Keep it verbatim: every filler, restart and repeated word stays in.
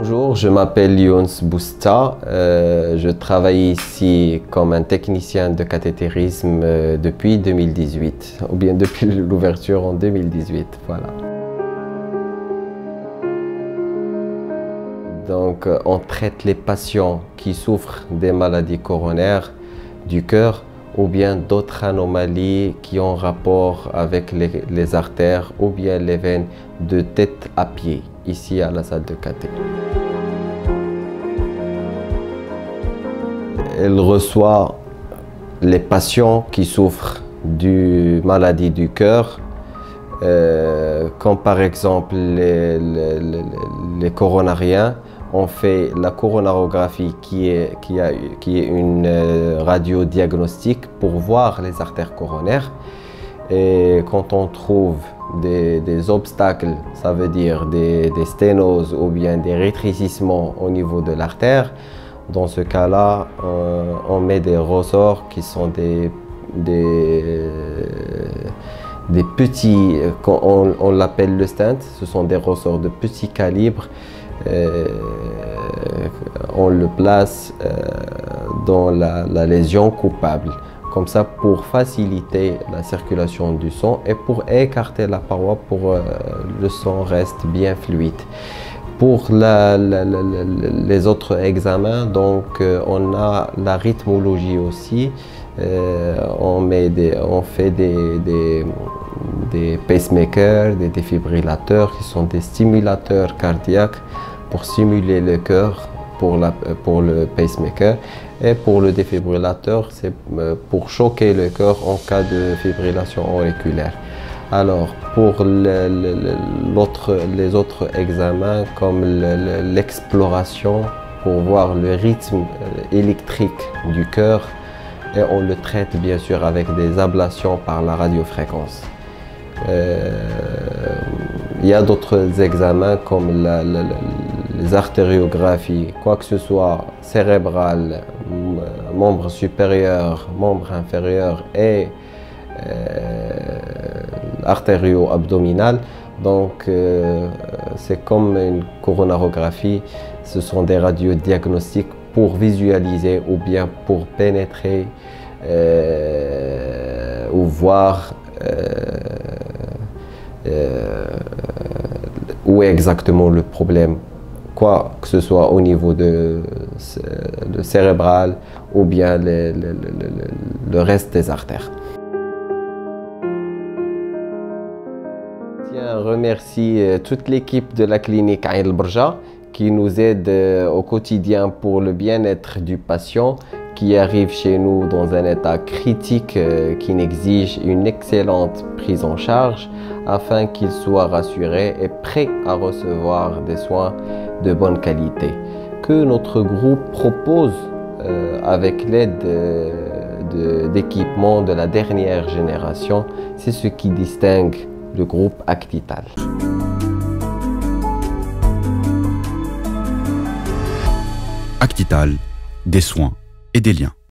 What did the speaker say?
Bonjour, je m'appelle Younes Bousta. Euh, je travaille ici comme un technicien de cathétérisme euh, depuis deux mille dix-huit, ou bien depuis l'ouverture en deux mille dix-huit. Voilà. Donc, euh, on traite les patients qui souffrent des maladies coronaires du cœur ou bien d'autres anomalies qui ont rapport avec les, les artères ou bien les veines de tête à pied, ici à la salle de cathé. Elle reçoit les patients qui souffrent de maladies du cœur, euh, comme par exemple les, les, les, les coronariens. On fait la coronarographie qui est, qui a, qui est une euh, radio diagnostique pour voir les artères coronaires. Et quand on trouve des, des obstacles, ça veut dire des, des sténoses ou bien des rétrécissements au niveau de l'artère, dans ce cas-là, euh, on met des ressorts qui sont des, des, des petits, on, on l'appelle le stent, ce sont des ressorts de petit calibre. Euh, on le place euh, dans la, la lésion coupable, comme ça pour faciliter la circulation du sang et pour écarter la paroi pour que euh, le sang reste bien fluide. Pour la, la, la, la, les autres examens, donc euh, on a la rythmologie aussi. Euh, on, met des, on fait des, des, des pacemakers, des défibrillateurs qui sont des stimulateurs cardiaques pour stimuler le cœur pour, la, pour le pacemaker, et pour le défibrillateur, c'est pour choquer le cœur en cas de fibrillation auriculaire. Alors, pour le, le, l'autre, les autres examens, comme l'exploration pour voir le rythme électrique du cœur, et on le traite bien sûr avec des ablations par la radiofréquence. Euh, il y a d'autres examens comme la, la, la, les artériographies, quoi que ce soit cérébral, membre supérieur, membre inférieur et euh, artério-abdominal. Donc euh, c'est comme une coronarographie, ce sont des radios diagnostiques pour visualiser ou bien pour pénétrer euh, ou voir euh, euh, où est exactement le problème, quoi que ce soit au niveau de, de cérébral ou bien le, le, le, le reste des artères. Je tiens à remercier toute l'équipe de la clinique Aïn El Berja qui nous aide au quotidien pour le bien-être du patient qui arrive chez nous dans un état critique euh, qui exige une excellente prise en charge afin qu'il soit rassuré et prêt à recevoir des soins de bonne qualité que notre groupe propose euh, avec l'aide euh, d'équipements de, de la dernière génération. C'est ce qui distingue le groupe Actital. Actital, des soins et des liens.